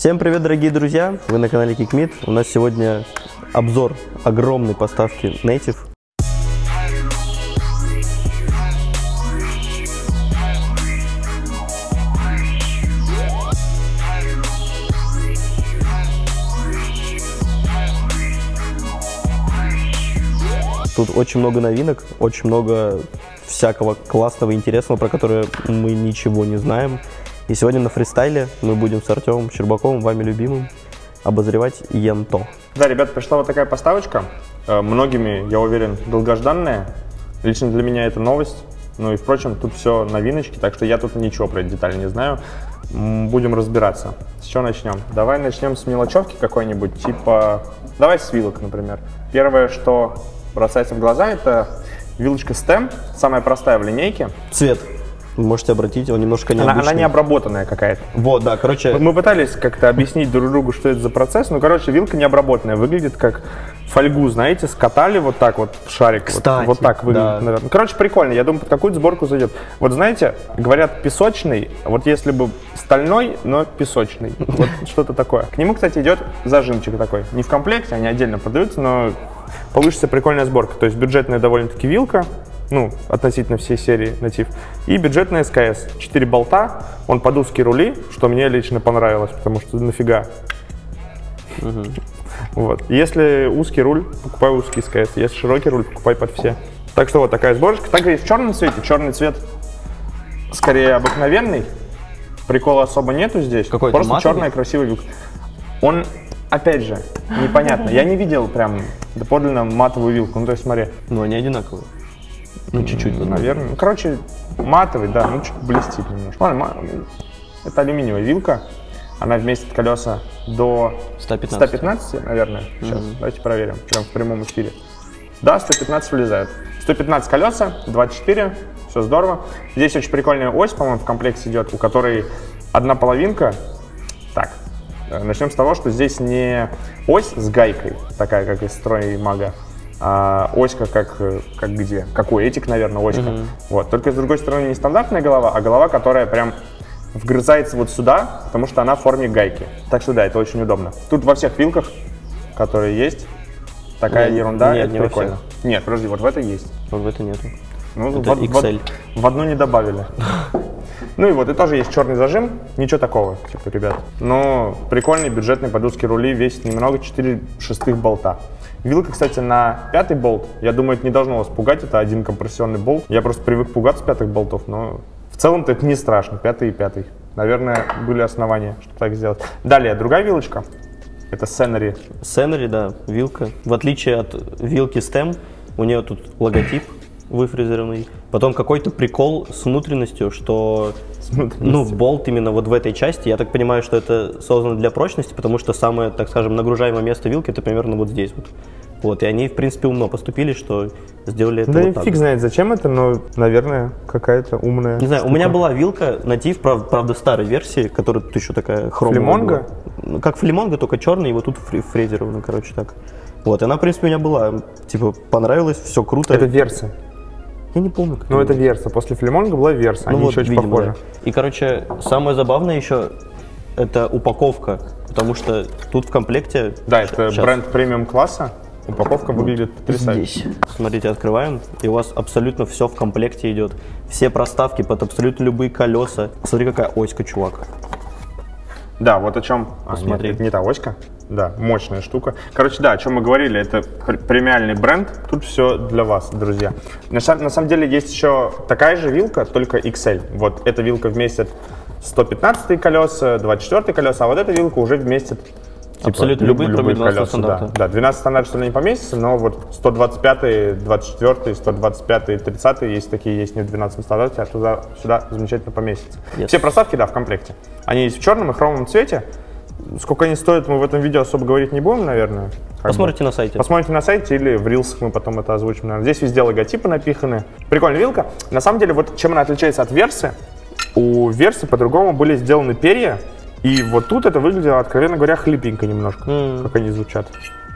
Всем привет, дорогие друзья! Вы на канале KickMeat. У нас сегодня обзор огромной поставки Native. Тут очень много новинок, очень много всякого классного и интересного, про которое мы ничего не знаем. И сегодня на фристайле мы будем с Артемом Щербаковым, вами любимым, обозревать Йенто. Да, ребят, пришла вот такая поставочка. Многими, я уверен, долгожданная. Лично для меня это новость. Ну и, впрочем, тут все новиночки, так что я тут ничего про эти детали не знаю. Будем разбираться. С чего начнем? Давай начнем с мелочевки какой-нибудь, типа... Давай с вилок, например. Первое, что бросается в глаза, это вилочка STEM, самая простая в линейке. Цвет. Вы можете обратить, он немножко необычный. Она не обработанная какая-то. Вот, да, короче... Мы пытались как-то объяснить друг другу, что это за процесс. Ну, короче, вилка не обработанная. Выглядит как фольгу, знаете, скатали вот так вот в шарик. Кстати, вот так выглядит, да. наверное. Короче, прикольно. Я думаю, под какую-то сборку зайдет. Вот знаете, говорят песочный, вот если бы стальной, но песочный. Вот что-то такое. К нему, кстати, идет зажимчик такой. Не в комплекте, они отдельно продаются, но получится прикольная сборка. То есть бюджетная довольно-таки вилка. Ну, относительно всей серии Native. И бюджетная СКС. 4 болта, он под узкие рули, что мне лично понравилось, потому что нафига. Вот. Если узкий руль, покупай узкий СКС. Если широкий руль, покупай под все. Так что вот такая сборочка. Также есть в черном цвете. Черный цвет скорее обыкновенный. Прикола особо нету здесь. Какой-то просто матовый? черная красивая вилка. Он, опять же, непонятно. Я не видел прям доподлинно матовую вилку. Ну, то есть, смотри. Ну, они одинаковые. Ну, чуть-чуть. Наверное. Ну, короче, матовый, да, ну, чуть блестит немножко. Ладно, это алюминиевая вилка. Она вместит колеса до 115, наверное. Сейчас, давайте проверим, прям в прямом эфире. Да, 115 влезают. 115 колеса, 24, все здорово. Здесь очень прикольная ось, по-моему, в комплекте идет, у которой одна половинка. Так, начнем с того, что здесь не ось с гайкой, такая, как из Строймага, а оська как где? Как у этих, наверное, оська. Вот. Только с другой стороны не стандартная голова, а голова, которая прям вгрызается вот сюда, потому что она в форме гайки. Так что да, это очень удобно. Тут во всех вилках, которые есть, такая ерунда, нет, это не прикольно. Нет, подожди, вот в этой есть. Вот в этой нету. Ну, это XL. В одну не добавили. Ну и вот, и тоже есть черный зажим, ничего такого, типа, ребят. Но прикольный, бюджетный, под узкие рули, весит немного, 4 шестых болта. Вилка, кстати, на 5-й болт, я думаю, это не должно вас пугать, это один компрессионный болт. Я просто привык пугаться 5-х болтов, но в целом-то это не страшно, 5-й и 5-й. Наверное, были основания, чтобы так сделать. Далее, другая вилочка, это Scenery. Scenery, да, вилка. В отличие от вилки STEM, у нее тут логотип выфрезерованный. Потом какой-то прикол с внутренностью, что ну, болт именно вот в этой части, я так понимаю, что это создано для прочности, потому что самое, так скажем, нагружаемое место вилки это примерно вот здесь вот. Вот, и они, в принципе, умно поступили, что сделали это да вот и так. фиг знает, зачем это, но, наверное, какая-то умная Не знаю, штука. у меня была вилка Native, правда, старой версии, которая тут еще такая хромовая. Флемонга? Ну, как флемонга, только черный, и вот тут фрезеровано, короче, так. Вот, и она, в принципе, у меня была, типа, понравилась, все круто. Это версия. Я не помню, как. Ну, это верса. После флемонга была верса. Они вот, еще очень видимо, похожи. Да. И, короче, самое забавное еще это упаковка, потому что тут в комплекте. Да, это бренд премиум класса. Упаковка выглядит потрясающе. Здесь. Смотрите, открываем, и у вас абсолютно все в комплекте идет. Все проставки под абсолютно любые колеса. Смотри, какая оська, чувак. Да, вот о чем. Посмотри. Нет, это не та оська. Да, мощная штука. Короче, да, о чем мы говорили, это премиальный бренд. Тут все для вас, друзья. На самом деле есть еще такая же вилка, только XL. Вот эта вилка вместит 115 колеса, 24 колеса, а вот эта вилка уже вместит типа, абсолютно любые колеса. стандарта. Да, 12 стандартов, что ли, не поместится, но вот 125, 24, 125, 30 есть такие, есть не в 12 стандарте, а сюда замечательно поместится. Yes. Все проставки, да, в комплекте. Они есть в черном и хромовом цвете. Сколько они стоят, мы в этом видео особо говорить не будем, наверное. Посмотрите на сайте. Посмотрите на сайте или в рилсах мы потом это озвучим, наверное. Здесь везде логотипы напиханы. Прикольная вилка. На самом деле, вот чем она отличается от версы, у версы по-другому были сделаны перья, и вот тут это выглядело, откровенно говоря, хлипенько немножко, как они звучат.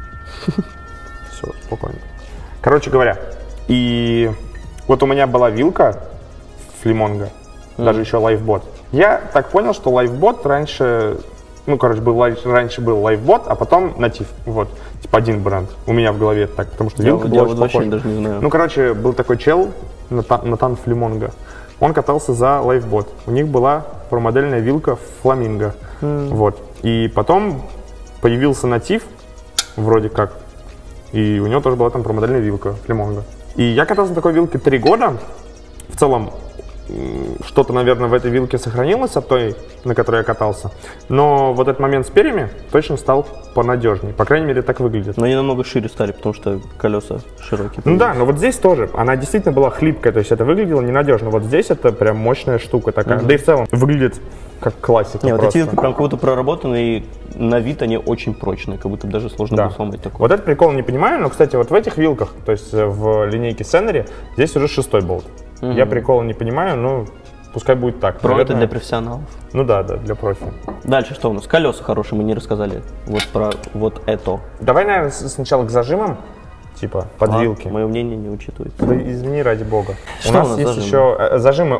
Все, спокойно. Короче говоря, и вот у меня была вилка флемонга, даже еще лайфбот. Я так понял, что лайфбот раньше Ну, короче, раньше был Lifebot, а потом Native. Вот. Типа один бренд. У меня в голове так, потому что вилка была очень похожа. Даже не знаю. Ну, короче, был такой чел, Натан Флемонго. Он катался за Lifebot. У них была промодельная вилка Flamingo. Вот. И потом появился Native, вроде как. И у него тоже была там промодельная вилка Flamingo. И я катался на такой вилке 3 года. В целом, что-то, наверное, в этой вилке сохранилось от той, на которой я катался. Но вот этот момент с перьями точно стал понадежнее. По крайней мере, так выглядит. Но они намного шире стали, потому что колеса широкие. Ну да, но вот здесь тоже. Она действительно была хлипкая, то есть это выглядело ненадежно. Вот здесь это прям мощная штука такая. Да и в целом выглядит как классика. Не, просто. вот эти вилки прям как будто проработаны, и на вид они очень прочные, как будто даже сложно было сломать такое. Вот этот прикол не понимаю, но, кстати, вот в этих вилках, то есть в линейке Scenery, здесь уже 6-й болт. Я прикола не понимаю, но пускай будет так. Про это для профессионалов. Ну да, для профи. Дальше что у нас? Колеса хорошие, мы не рассказали. Вот про вот это. Давай, наверное, сначала к зажимам, типа под вилки. Мое мнение не учитывается. Да извини, ради бога. Что у нас есть зажимы? еще зажимы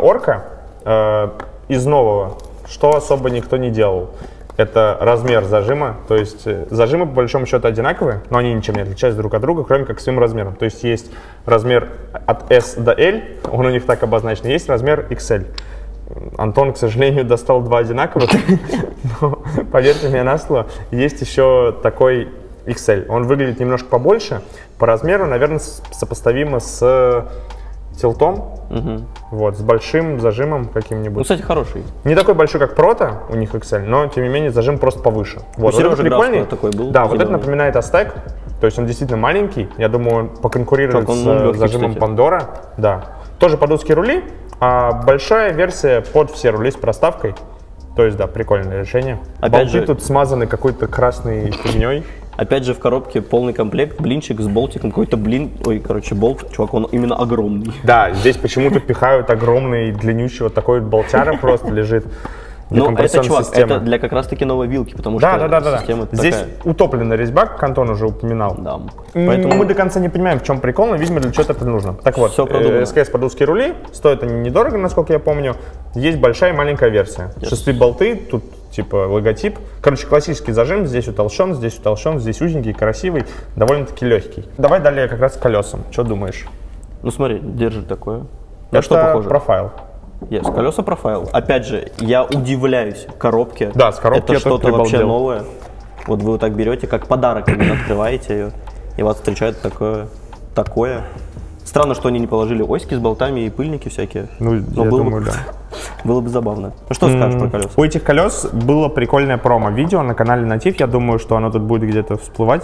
Orca из нового, что особо никто не делал. Это размер зажима, то есть зажимы по большому счету одинаковые, но они ничем не отличаются друг от друга, кроме как своим размером. То есть есть размер от S до L, он у них так обозначен, есть размер XL. Антон, к сожалению, достал 2 одинаковых, но поверьте мне на слово, есть еще такой XL. Он выглядит немножко побольше, по размеру, наверное, сопоставимо с тилтом, вот, с большим зажимом каким-нибудь. Ну, кстати, хороший. Не такой большой, как Proto, у них XL, но, тем не менее, зажим просто повыше. Вот, вот это прикольный. Такой был, да, вот это напоминает Aztec, то есть он действительно маленький, я думаю, он поконкурирует с зажимом Pandora. Да. Тоже под узкие рули, а большая версия под все рули с проставкой. То есть, да, прикольное решение. Опять болты тут смазаны какой-то красной фигней. Опять же, в коробке полный комплект, блинчик с болтиком, какой-то болт, чувак, он именно огромный. Да, здесь почему-то пихают огромный, длиннющий, вот такой болтяра просто лежит. Ну, это, чувак, это для как раз-таки новой вилки, потому что система такая. Здесь утопленная резьба, как Антон уже упоминал. Да. Поэтому мы до конца не понимаем, в чем прикол, но, видимо, для чего-то это нужно. Так вот, СКС под узкие рули, стоят они недорого, насколько я помню. Есть большая и маленькая версия. 6 болты, тут типа логотип. Короче, классический зажим, здесь утолщен, здесь узенький, красивый, довольно-таки легкий. Давай далее как раз к колесам. Что думаешь? Ну смотри, держит такое. На что похоже? Профайл. Yes, колеса профайл. Опять же, я удивляюсь коробке. Да, с коробки это что-то вообще новое. Вот вы вот так берете, как подарок, именно открываете ее, и вас встречает такое. Странно, что они не положили оськи с болтами и пыльники всякие. Ну, я думаю, да. Было бы забавно. Ну что скажешь про колеса? У этих колес было прикольное промо-видео на канале Native. Я думаю, что оно тут будет где-то всплывать.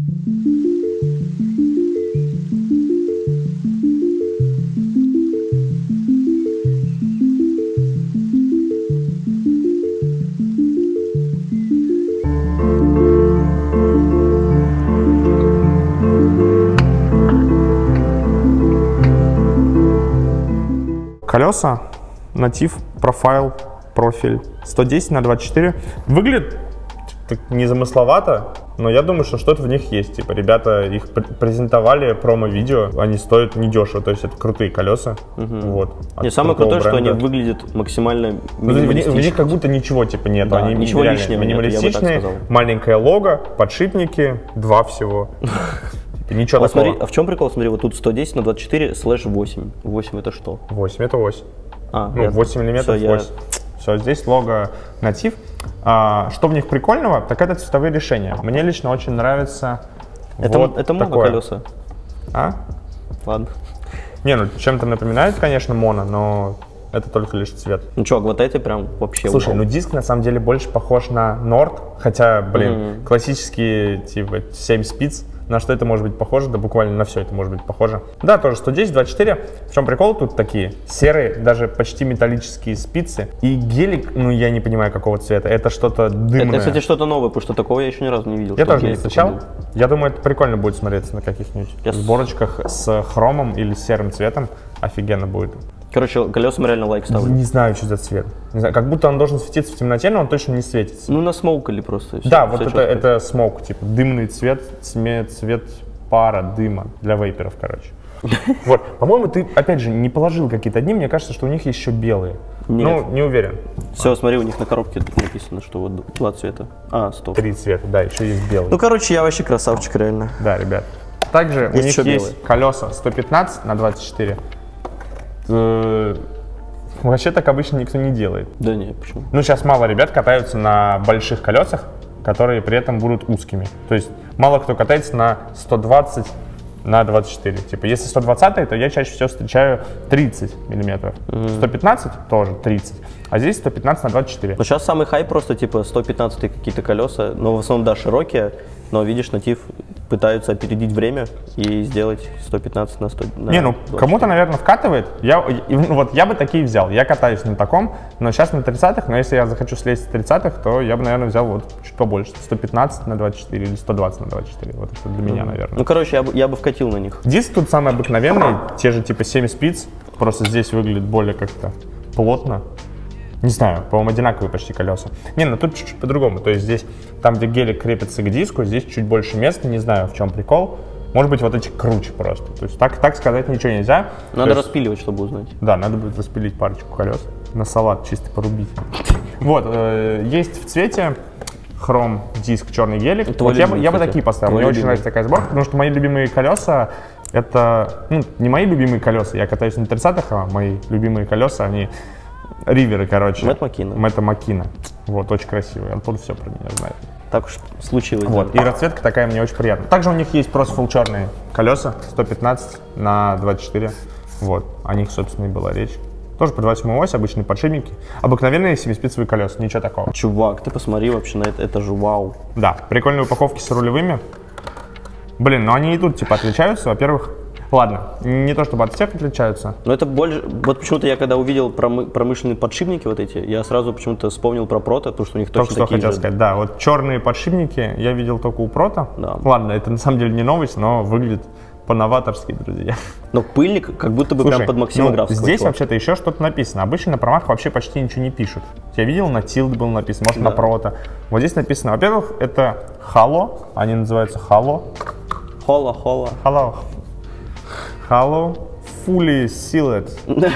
Колеса, Native, профиль 110/24. Выглядит незамысловато, но я думаю, что что-то в них есть. Типа, ребята их презентовали, промо-видео, они стоят недешево, то есть это крутые колеса. Вот, не, самое крутое, что они выглядят максимально минималистично. В них как будто ничего типа нет, да, они ничего лишнего минималистичные, маленькое лого, подшипники, 2 всего. Ничего вот такого. Смотри, а в чем прикол? Смотри, вот тут 110/24/8. 8 это что? 8 это ось. Ну, 8 миллиметров ось. Все, здесь лого Native. Что в них прикольного, так это цветовые решения. Мне лично очень нравится это моно-колеса. А? Ладно. Не, ну чем-то напоминает, конечно, моно, но это только лишь цвет. Ну чувак, вот эти прям вообще... Слушай, ну диск на самом деле больше похож на Nord, хотя, блин, классические типа 7 спиц. На что это может быть похоже? Да буквально на все это может быть похоже. Да, тоже 110/24. В чем прикол? Тут такие серые, даже почти металлические спицы. И гелик, ну я не понимаю какого цвета. Это что-то дымное. Это, кстати, что-то новое, потому что такого я еще ни разу не видел. Я тоже не встречал. Я думаю, это прикольно будет смотреться на каких-нибудь сборочках с хромом или с серым цветом. Офигенно будет. Короче, колесам реально лайк ставлю. Не знаю, что за цвет. Не знаю, как будто он должен светиться в темноте, но он точно не светится. Ну, на смоукали просто. Да, вот это смоук, типа дымный цвет, цвет пара, дыма для вейперов, короче. Вот, по-моему, ты, опять же, не положил какие-то одни, мне кажется, что у них есть еще белые. Нет. Ну, не уверен. Все, смотри, у них на коробке тут написано, что вот 2 цвета. А, стоп. 3 цвета, да, еще есть белый. Ну, короче, я вообще красавчик, реально. Да, ребят. Также у них есть колеса 115 на 24. Вообще так обычно никто не делает. Да нет, почему? Ну, сейчас мало ребят катаются на больших колесах, которые при этом будут узкими. То есть мало кто катается на 120 на 24. Типа, если 120, то я чаще всего встречаю 30 миллиметров. 115 тоже 30. А здесь 115 на 24. Ну, сейчас самый хай просто, типа, 115 какие-то колеса, но в основном, да, широкие, но, видишь, Натив пытаются опередить время и сделать 115 на 100. Не, ну, кому-то, наверное, вкатывает. Вот я бы такие взял. Я катаюсь на таком, но сейчас на 30-х, но если я захочу слезть с 30-х, то я бы, наверное, взял вот чуть побольше. 115 на 24 или 120 на 24. Вот это для меня, наверное. Ну, короче, я бы вкатил на них. Диск тут самый обыкновенный, те же типа 7 спиц, просто здесь выглядит более как-то плотно. Не знаю, по-моему, одинаковые почти колеса. Не, ну тут чуть-чуть по-другому. То есть здесь, там, где гелик крепится к диску, здесь чуть больше места. Не знаю, в чем прикол. Может быть, вот эти круче просто. То есть так сказать ничего нельзя. Надо распиливать, чтобы узнать. Да, надо будет распилить парочку колес. На салат чисто порубить. Вот, есть в цвете хром диск, черный гелик. Вот я бы такие поставил. Мне очень нравится такая сборка, потому что мои любимые колеса, это, ну, не мои любимые колеса. Я катаюсь на 30-х, а мои любимые колеса, они... Риверы, короче. Мэтта Маккина. Вот, очень красивый. Антон все про меня знает. Так уж случилось. Вот, и расцветка такая мне очень приятна. Также у них есть просто full черные колеса, 115 на 24. Вот, о них, собственно, и была речь. Тоже по 28 ось, обычные подшипники. Обыкновенные 7-спицевые колеса, ничего такого. Чувак, ты посмотри вообще на это же вау. Да, прикольные упаковки с рулевыми. Блин, но они и тут типа отличаются, во-первых. Ладно, не то чтобы от всех отличаются. Но это больше, вот почему-то я когда увидел промышленные подшипники вот эти, я сразу почему-то вспомнил про Прото, потому что у них точно такие же. Хотел сказать, да, вот черные подшипники я видел только у Прото. Да. Ладно, это на самом деле не новость, но выглядит по-новаторски, друзья. Но пыльник как будто бы прям под максимограф. Ну, здесь вообще-то еще что-то написано. Обычно на промах вообще почти ничего не пишут. Я видел, на Тилд был написано, может, да, на Прото. Вот здесь написано, во-первых, это Halo, они называются Halo. Halo Fully Sealed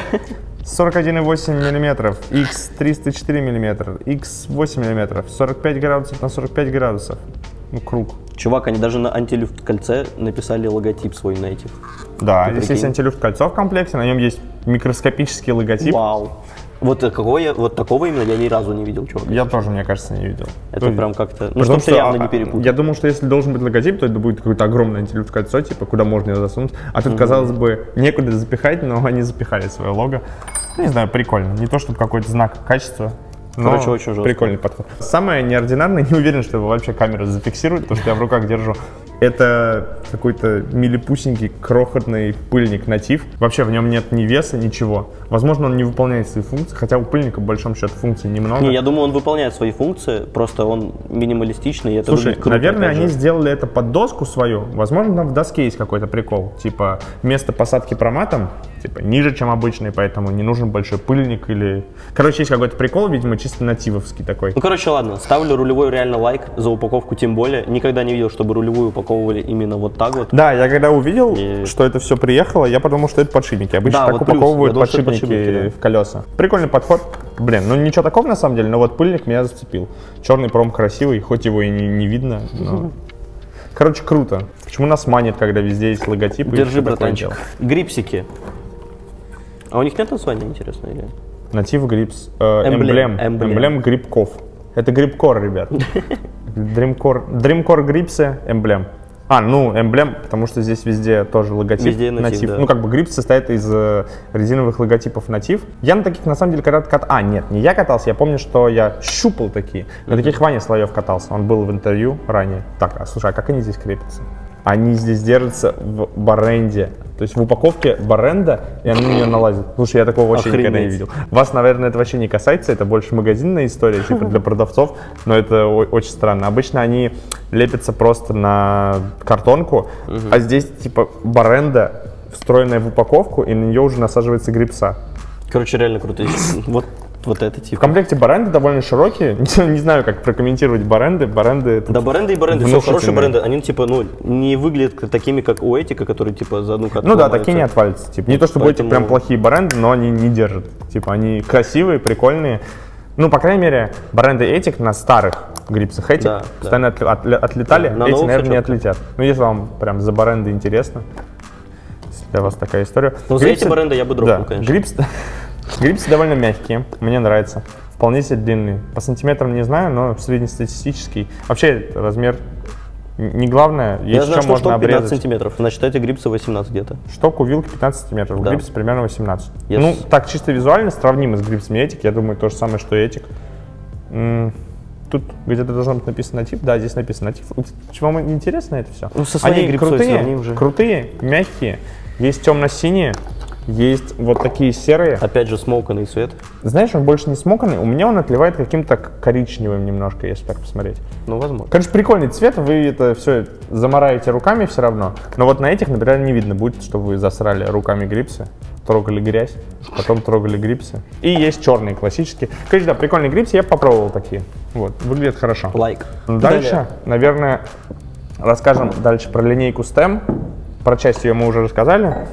41,8 мм, X 304 мм, X 8 мм, 45 градусов на 45 градусов. Ну, круг. Чувак, они даже на антилюфт кольце написали логотип свой native. Да, здесь есть антилюфт кольцо в комплекте, на нем есть микроскопический логотип. Вау. Вот такого именно я ни разу не видел, чувак. Я тоже, мне кажется, не видел. Это прям как-то, ну, чтобы явно не перепутать. Я думал, что если должен быть логотип, то это будет какое-то огромное антилюфт кольцо, типа, куда можно его засунуть. А тут, казалось бы, некуда запихать, но они запихали свое лого. Ну, не знаю, прикольно. Не то, чтобы какой-то знак качества. Короче, очень жестко. Прикольный подход. Самое неординарное, не уверен, что его вообще камера зафиксирует, потому что я в руках держу. Это какой-то милипусенький, крохотный пыльник Натив. Вообще в нем нет ни веса, ничего. Возможно, он не выполняет свои функции, хотя у пыльника, по большому счету, функций немного. Не, я думаю, он выполняет свои функции, просто он минималистичный, и это Слушай, выглядит круто. Наверное, они сделали это под доску свою. Возможно, там в доске есть какой-то прикол. Типа, место посадки проматом, типа, ниже, чем обычный, поэтому не нужен большой пыльник или... Короче, есть какой-то прикол, видимо, чисто нативовский такой. Ну, короче, ладно, ставлю рулевой реально лайк за упаковку, тем более. Никогда не видел, чтобы рулевую упаковывали именно вот так вот. Да, я когда увидел, что это все приехало, я подумал, что это подшипники. Обычно так вот упаковывают подшипники в колеса. Прикольный подход. Блин, ну ничего такого на самом деле, но вот пыльник меня зацепил. Черный пром красивый, хоть его и не видно, но... Короче, круто. Почему нас манит, когда везде есть логотип? Держи, братанчик. Грипсики. А у них нет названия, интересно, или? Native Grips. Эмблем грибков. Это грибкор, ребят. Dreamcore грипсы, эмблем. Ну, эмблем, потому что здесь везде тоже логотип везде Native. Да. Ну, как бы грипс состоит из резиновых логотипов Native. Я на таких, на самом деле, когда-то катался. Нет, не я катался, я помню, что я щупал такие. На таких Ваня Соловьев катался. Он был в интервью ранее. Так, слушай, а как они здесь крепятся? Они здесь держатся в баренде. То есть в упаковке баренда, и они на нее налазят. Слушай, я такого вообще никогда не видел. Вас, наверное, это вообще не касается, это больше магазинная история, типа для продавцов, но это очень странно. Обычно они лепятся просто на картонку, а здесь типа баренда, встроенная в упаковку, и на нее уже насаживается грипса. Короче, реально круто. Вот Вот это типа. В комплекте баренды довольно широкие. Не знаю, как прокомментировать баренды. Да, баренды и баренды, все хорошие баренды. Они типа, ну, не выглядят такими, как у Этика, которые типа за одну катку. Ну да, такие не отвалятся. Типа. Не то, чтобы Этик прям плохие баренды, но они не держат. Типа они красивые, прикольные. Ну, по крайней мере, баренды Этик на старых грипсах Этик постоянно отлетали. Эти, наверное, не отлетят. Ну, если вам прям за баренды интересно, для вас такая история. Ну, за эти баренды я бы дропнул, конечно. Грипсы довольно мягкие, мне нравится. Вполне себе длинные. По сантиметрам не знаю, но среднестатистический. Вообще размер не главное. Я знаю, что шток 15 сантиметров. Значит, эти грипсы 18 где-то. Шток у вилки 15 сантиметров, да. Грипсы примерно 18. Ну, так чисто визуально сравнимо с грипсами Этик. Я думаю, то же самое, что и Этик. Тут где-то должно быть написано тип. Да, здесь написано тип. Вам интересно это все? Ну, со своей они крутые, мягкие. Есть темно-синие. Есть вот такие серые. Опять же, смоканный цвет. Знаешь, он больше не смоканный. У меня он отливает каким-то коричневым немножко, если так посмотреть. Ну, возможно. Короче, прикольный цвет. Вы это все замараете руками все равно. Но вот на этих, например, не видно будет, что вы засрали руками грипсы. Трогали грязь, потом трогали грипсы. И есть черные, классические. Короче, да, прикольные грипсы. Я попробовал такие. Вот, выглядят хорошо. Лайк. Дальше, наверное, расскажем дальше про линейку STEM. Про часть ее мы уже рассказали.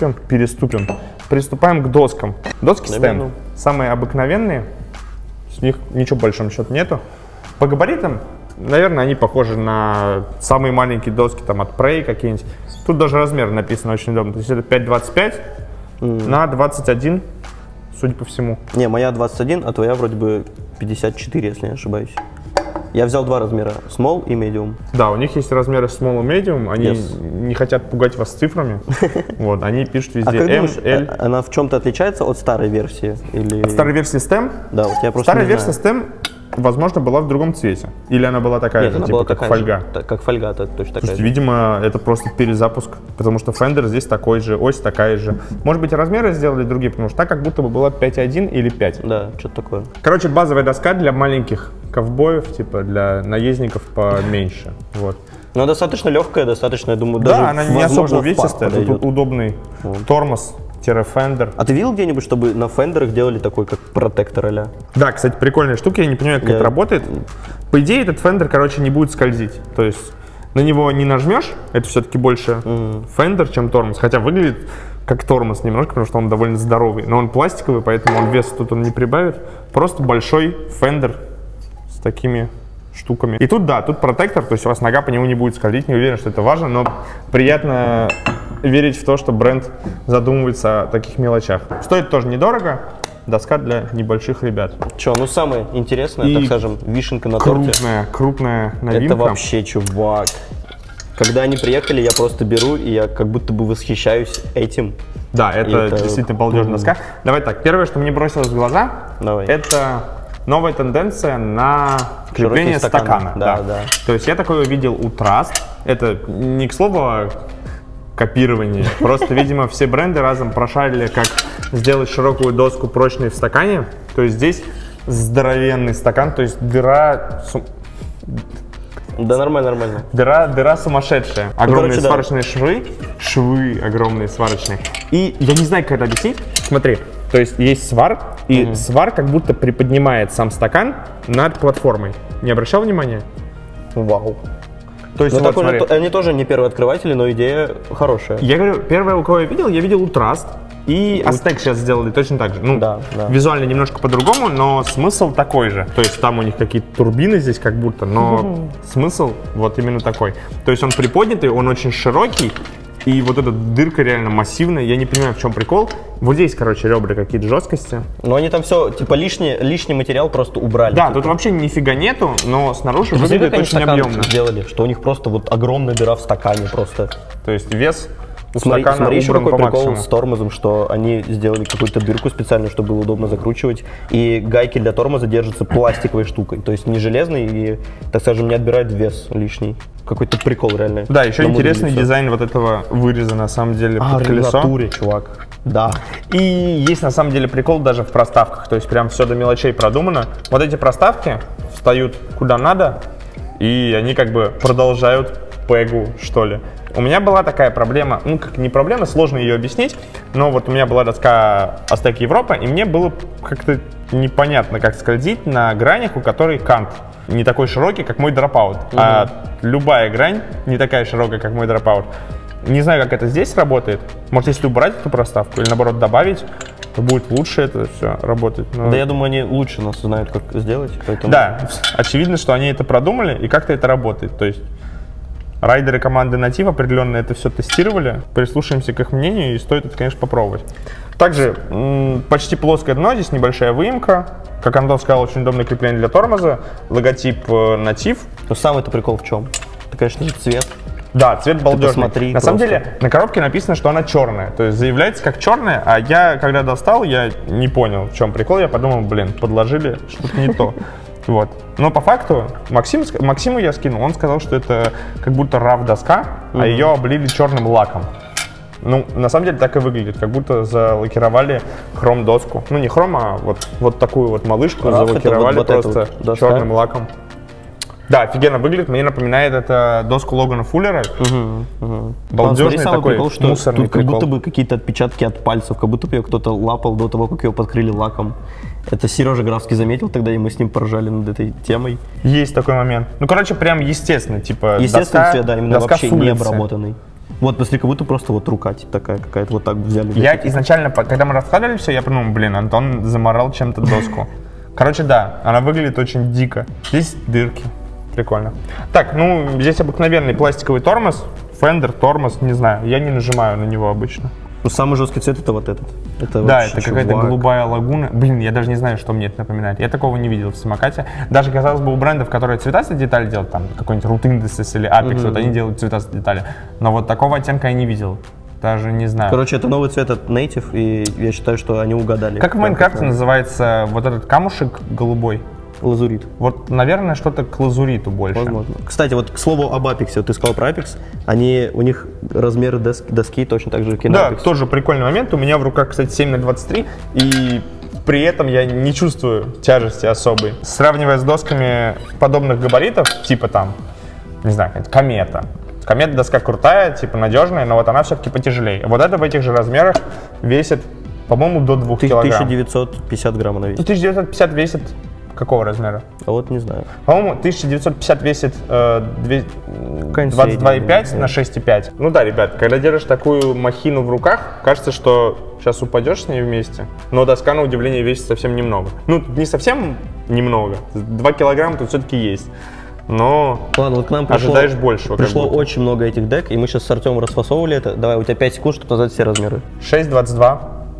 Приступаем к доскам. Доски STEM самые обыкновенные. С них ничего по большому счету нету. По габаритам, наверное, они похожи на самые маленькие доски там, от Prey какие-нибудь. Тут даже размер написан очень удобно. То есть это 5,25 на 21, судя по всему. Не, моя 21, а твоя вроде бы 54, если не ошибаюсь. Я взял два размера, small и medium. Да, у них есть размеры small и medium, они не хотят пугать вас цифрами. Вот, они пишут везде M, L. Она в чем-то отличается от старой версии? Или... От старой версии STEM? Да, вот я просто старая версия STEM, возможно, была в другом цвете. Или она была такая же, типа как фольга? Как фольга, точно такая же. Видимо, это просто перезапуск, потому что Fender здесь такой же, ось такая же. Может быть, размеры сделали другие, потому что так как будто бы была 5.1 или 5. Да, что-то такое. Короче, базовая доска для маленьких ковбоев, типа для наездников поменьше. Вот. Но достаточно легкая, достаточно, я думаю, даже она не особо увесистая, тут удобный тормоз. Fender. А ты видел где-нибудь, чтобы на фендерах делали такой, как протектор а-ля? Да, кстати, прикольная штука, я не понимаю, как это работает. По идее, этот фендер, короче, не будет скользить. То есть на него не нажмешь, это все-таки больше фендер, чем тормоз. Хотя выглядит как тормоз немножко, потому что он довольно здоровый. Но он пластиковый, поэтому он вес тут он не прибавит. Просто большой фендер с такими штуками. И тут, да, тут протектор, то есть у вас нога по нему не будет скользить. Не уверен, что это важно, но приятно верить в то, что бренд задумывается о таких мелочах. Стоит тоже недорого. Доска для небольших ребят. Че, ну самое интересное, так скажем, вишенка на торте. Крупная новинка. Это вообще, чувак. Когда они приехали, я просто беру, и я как будто бы восхищаюсь этим. Да, это действительно балдежная доска. Давай так, первое, что мне бросилось в глаза, это новая тенденция на крепление стакана. Да. То есть я такое видел у Trust. Это не к слову копирование. Просто, видимо, все бренды разом прошарили, как сделать широкую доску прочной в стакане. То есть здесь здоровенный стакан, то есть дыра... Да, нормально. Дыра сумасшедшая. Огромные сварочные швы огромные сварочные. И я не знаю, как это объяснить. Смотри, то есть есть свар, и свар как будто приподнимает сам стакан над платформой. Не обращал внимания? Вау. То есть, вот, они тоже не первые открыватели, но идея хорошая. Я говорю, первое, у кого я видел у Trust. И Aztec сейчас сделали точно так же. Ну, да. Визуально немножко по-другому, но смысл такой же. То есть там у них какие-то турбины здесь как будто, но смысл вот именно такой. То есть он приподнятый, он очень широкий, и вот эта дырка реально массивная. Я не понимаю, в чем прикол. Вот здесь, короче, ребра какие-то жесткости. Но они там все, типа, лишний материал просто убрали. Да, типа. тут вообще нифига нету, но снаружи выглядит очень объемно. Сделали, что у них просто вот огромная дыра в стакане просто. То есть вес... Смотри еще какой прикол с тормозом, что они сделали какую-то дырку специально, чтобы было удобно закручивать. И гайки для тормоза держатся пластиковой штукой. То есть не железной и, так скажем, не отбирает вес лишний. Какой-то прикол реально. Да, еще интересный дизайн вот этого выреза на самом деле под колесо. В натуре, чувак. Да. И есть на самом деле прикол даже в проставках. То есть прям все до мелочей продумано. Вот эти проставки встают куда надо, и они как бы продолжают пегу, что ли. у меня была такая проблема, ну как не проблема, сложно ее объяснить, но вот у меня была доска Aztec Европа, и мне было как-то непонятно, как скользить на гранях, у которой кант не такой широкий, как мой Dropout, а любая грань не такая широкая, как мой Dropout. Не знаю, как это здесь работает. Может, если убрать эту проставку или, наоборот, добавить, то будет лучше это все работать. Но... Да, я думаю, они лучше нас знают, как сделать. Поэтому... Да, очевидно, что они это продумали, и как-то это работает. То есть райдеры команды Native определенно это все тестировали, прислушаемся к их мнению, и стоит это, конечно, попробовать. Также почти плоское дно, здесь небольшая выемка. Как Антон сказал, очень удобное крепление для тормоза. Логотип Native. Но самый-то прикол в чем? Это, конечно, цвет. Да, цвет балдежный. Посмотри, на самом деле, на коробке написано, что она черная. То есть заявляется как черная, а я, когда достал, я не понял, в чем прикол. Я подумал, блин, подложили что-то не то. Вот. Но по факту Максиму я скинул, он сказал, что это как будто RAV доска, а ее облили черным лаком. Ну, на самом деле так и выглядит, как будто залакировали хром-доску. Ну, не хром, а вот такую вот малышку залакировали вот просто черным лаком. Да, офигенно выглядит, мне напоминает это доску Логана Фуллера. Балдежный такой прикол, что мусорный тут как будто бы какие-то отпечатки от пальцев, как будто бы ее кто-то лапал до того, как ее подкрыли лаком. Это Сережа Графский заметил тогда, и мы с ним поржали над этой темой. Есть такой момент. Ну, короче, прям естественно, типа естественный цвет, да, именно вообще не улицы. обработанный. Вот, посмотри, как будто просто вот рука типа такая какая-то, вот так взяли. Я изначально, когда мы раскладывали все, я подумал, блин, Антон заморал чем-то доску. Короче, да, она выглядит очень дико. Здесь дырки. Прикольно. Так, ну, здесь обыкновенный пластиковый тормоз, Fender тормоз, не знаю, я не нажимаю на него обычно. Ну, самый жесткий цвет это вот этот. Да, это какая-то голубая лагуна. Блин, я даже не знаю, что мне это напоминает. Я такого не видел в самокате. Даже, казалось бы, у брендов, которые цветастые детали делают, там, какой-нибудь Root Industries или Apex, вот они делают цветастые детали. Но вот такого оттенка я не видел. Даже не знаю. Короче, это новый цвет от Native, и я считаю, что они угадали. Как в Майнкрафте называется вот этот камушек голубой? Лазурит. Вот, наверное, что-то к лазуриту больше. Возможно. Кстати, вот к слову об Apex, вот ты сказал про Apex, у них размеры доски точно так же, как и на Apex. Да, тоже прикольный момент. У меня в руках, кстати, 7х23, и при этом я не чувствую тяжести особой. Сравнивая с досками подобных габаритов, типа там, не знаю, Комета. Комета доска крутая, типа надежная, но вот она все-таки потяжелее. Вот это в этих же размерах весит, по-моему, до 2 килограмм. 1950 грамм она весит. 1950 весит какого размера? А вот не знаю. По-моему, 1950 весит 22,5 на 6,5. Ну да, ребят, когда держишь такую махину в руках, кажется, что сейчас упадешь с ней вместе, но доска, на удивление, весит совсем немного. Ну, не совсем немного, 2 килограмма тут все-таки есть. Но ладно, вот к нам ожидаешь большего. Пришло очень много этих дек, и мы сейчас с Артемом расфасовывали это. Давай, у тебя 5 секунд, чтобы назвать все размеры. 6,22,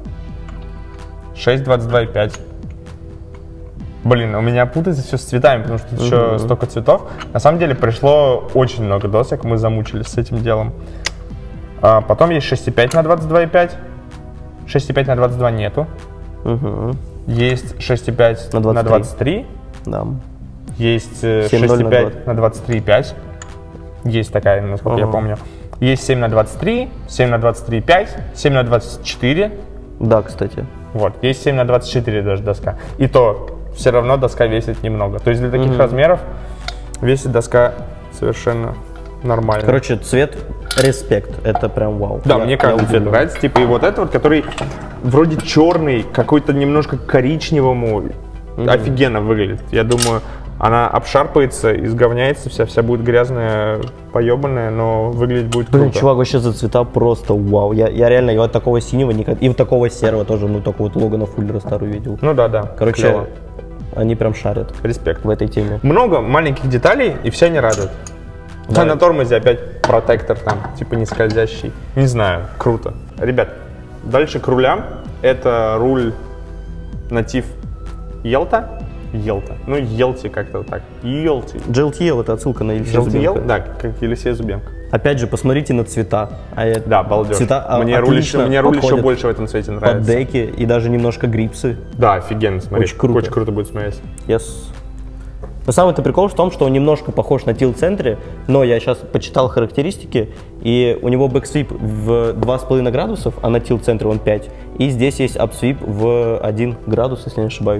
6,22,5. Блин, у меня путается все с цветами, потому что тут еще столько цветов. На самом деле пришло очень много досок, мы замучились с этим делом. Потом есть 6,5 на 22,5. 6,5 на 22 нету. Есть 6,5 на 23. Да. Есть 6,5 на 23,5. Есть такая, насколько я помню. Есть 7 на 23, 7 на 23,5, 7 на 24. Да, кстати. Вот, есть 7 на 24 даже доска. И то все равно доска весит немного. То есть для таких размеров весит доска совершенно нормально. Короче, цвет респект. Это прям вау. Да, мне каждый цвет нравится. Типа и вот это вот, который вроде черный, какой-то немножко коричневому, офигенно выглядит. Я думаю, она обшарпается, изговняется, вся будет грязная, поебанная, но выглядеть будет круто. Блин, чувак, вообще за цвета просто вау. Я реально и вот такого синего никогда, и вот такого серого тоже, ну, только вот Логана Фуллера старую видел. Ну да. Короче, клево. Они прям шарят. Респект. В этой теме. Много маленьких деталей, и все они радуют. Да. А на тормозе опять протектор там, типа не скользящий. Не знаю, круто. Ребят, дальше к рулям. Это руль Native Yelta. Ну, Yelty как-то так. Yelty. GLTL — это отсылка на Елисея Зубенко. Да, как Елисея Зубенко. Опять же, посмотрите на цвета. Да, балдеж. Цвета мне руль еще больше в этом цвете нравится. Под деки и даже немножко грипсы. Да, офигенно смотреть. Очень круто. Очень круто будет смотреть. Yes. Но самый-то прикол в том, что он немножко похож на тил-центре, но я сейчас почитал характеристики, и у него бэксвип в 2,5 градусов, а на тил-центре он 5. И здесь есть апсвип в 1 градус, если не ошибаюсь.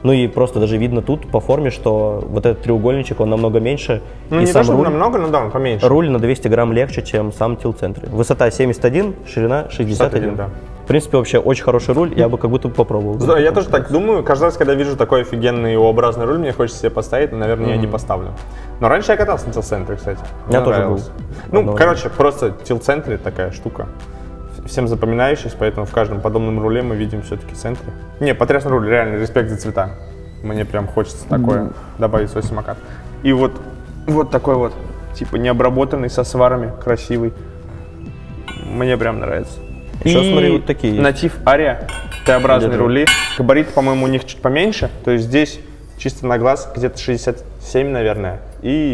Ну и просто даже видно тут по форме, что вот этот треугольничек, он намного меньше. Ну и не сам то, руль, намного, но да, он поменьше. Руль на 200 грамм легче, чем сам тил-центр. Высота 71, ширина 61. Да. В принципе, вообще очень хороший руль, я бы как будто попробовал. Да, я тоже так думаю. Каждый раз, когда вижу такой офигенный U-образный руль, мне хочется себе поставить, но, наверное, я не поставлю. Но раньше я катался на тил-центре, кстати. Я тоже был. Ну, короче, просто тил-центре такая штука. Всем запоминающаяся, поэтому в каждом подобном руле мы видим все-таки центре. Не, потрясный руль, реально, респект за цвета. Мне прям хочется такое добавить в свой самокат. И вот такой вот, типа необработанный, со сварами, красивый. Мне прям нравится. Еще смотри, вот такие есть. Nativ Aria, Т-образные рули. Габариты, по-моему, у них чуть поменьше. То есть здесь чисто на глаз где-то 67, наверное, и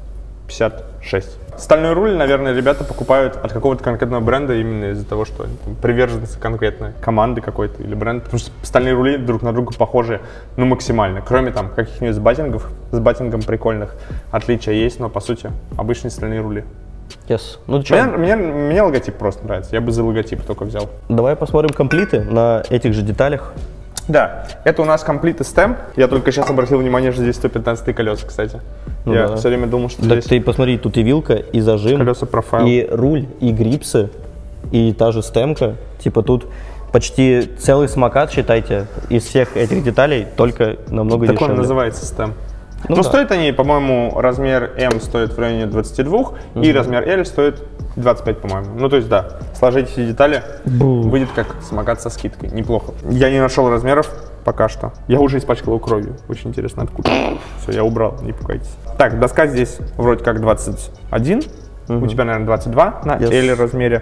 56. Стальной руль, наверное, ребята покупают от какого-то конкретного бренда именно из-за того, что они приверженцы конкретной команды какой-то или бренда. Потому что стальные рули друг на друга похожи, ну, максимально. Кроме там каких-нибудь с баттингом прикольных отличия есть, но по сути обычные стальные рули. Yes. Ну, мне логотип просто нравится, я бы за логотип только взял. Давай посмотрим комплиты на этих же деталях. Да, это у нас комплиты STEM. Я только сейчас обратил внимание, что здесь 115 колеса, кстати. Ну я да. все время думал, что так здесь... ты посмотри, тут и вилка, и зажим, колеса профайл, и руль, и грипсы, и та же стемка. Типа тут почти целый самокат, считайте, из всех этих деталей, только намного дешевле. Так он называется STEM. Ну, да. Стоят они, по-моему, размер М стоит в районе 22, и размер L стоит 25, по-моему. Ну, то есть, да, сложить эти детали, выйдет как самокат со скидкой. Неплохо. Я не нашел размеров пока что. Я уже испачкал его кровью. Очень интересно, откуда. Все, я убрал, не пугайтесь. Так, доска здесь вроде как 21. У тебя, наверное, 22 на L размере.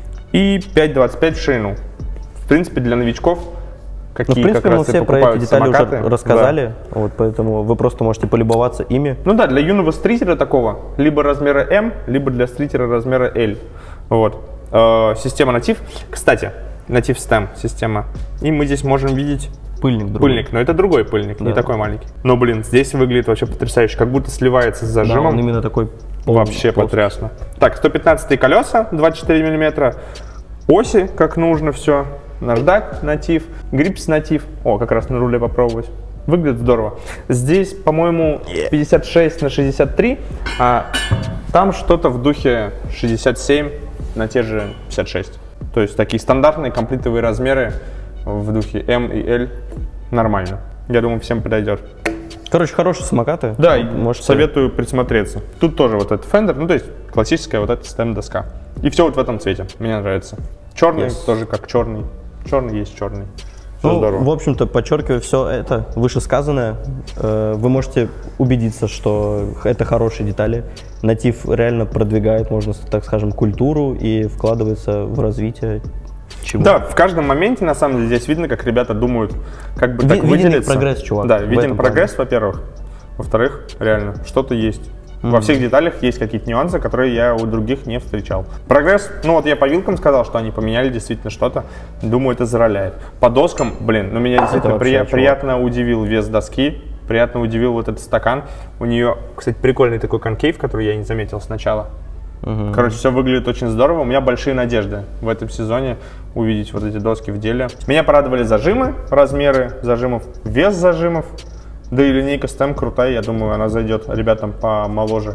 И 5,25 в ширину. В принципе, для новичков, какие в принципе, как раз мы все про эти детали самокаты, уже рассказали, да. Вот, поэтому вы просто можете полюбоваться ими. Ну да, для юного стритера такого, либо размера М, либо для стритера размера L. Вот. Система Nativ. Кстати, Nativ STEM система. И мы здесь можем видеть пыльник, но это другой пыльник, да. Не такой маленький. Но, блин, здесь выглядит вообще потрясающе, как будто сливается с зажимом. Да, он именно такой вообще потрясно. Так, 115 колеса, 24 мм. Оси, как нужно все. Наждак Nativ, грипс Nativ. О, как раз на руле попробовать. Выглядит здорово. Здесь, по-моему, 56 на 63, а там что-то в духе 67 на те же 56. То есть такие стандартные комплитовые размеры в духе M и L. Нормально. Я думаю, всем подойдет. Короче, хорошие самокаты. Да, советую присмотреться. Тут тоже вот этот Fender, ну то есть классическая вот эта STEM-доска. И все вот в этом цвете. Мне нравится. Черный тоже как черный. Черный есть черный. Ну, в общем-то, подчеркивая все это вышесказанное, вы можете убедиться, что это хорошие детали. Nativ реально продвигает, можно так скажем, культуру и вкладывается в развитие чего. Да, в каждом моменте, на самом деле, здесь видно, как ребята думают, как бы так выделиться. Виден прогресс, чувак. Да, виден прогресс, во-первых. Во-вторых, реально, что-то есть. Во всех деталях есть какие-то нюансы, которые я у других не встречал. Прогресс, ну вот я по вилкам сказал, что они поменяли действительно что-то. Думаю, это зароляет. По доскам, блин, ну меня действительно приятно удивил вес доски. Приятно удивил вот этот стакан. У нее, кстати, прикольный такой конкейв, который я не заметил сначала. Короче, все выглядит очень здорово. У меня большие надежды в этом сезоне увидеть вот эти доски в деле. Меня порадовали зажимы, размеры зажимов, вес зажимов. Да и линейка STEM крутая, я думаю, она зайдет ребятам помоложе.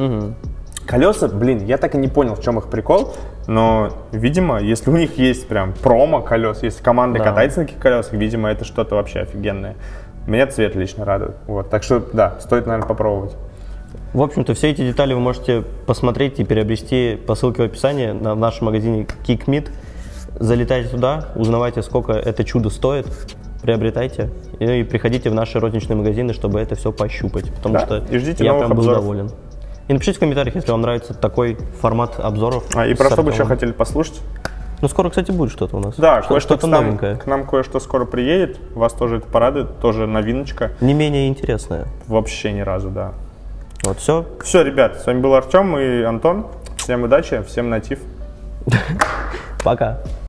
Колеса, блин, я так и не понял, в чем их прикол, но, видимо, если у них есть прям промо колес, если команда катается на таких колесах, видимо, это что-то вообще офигенное. Меня цвет лично радует. Вот. Так что, да, стоит, наверное, попробовать. В общем-то, все эти детали вы можете посмотреть и приобрести по ссылке в описании в нашем магазине KickMeet. Залетайте туда, узнавайте, сколько это чудо стоит, приобретайте и приходите в наши розничные магазины, чтобы это все пощупать, потому что я прям был доволен. И напишите в комментариях, если вам нравится такой формат обзоров. И про что бы еще хотели послушать? Ну, скоро, кстати, будет что-то у нас. Да, кое-что новенькое. К нам кое-что скоро приедет, вас тоже это порадует, тоже новиночка. Не менее интересная. Вообще ни разу, да. Вот, все. Все, ребят, с вами был Артем и Антон. Всем удачи, всем Nativ. Пока.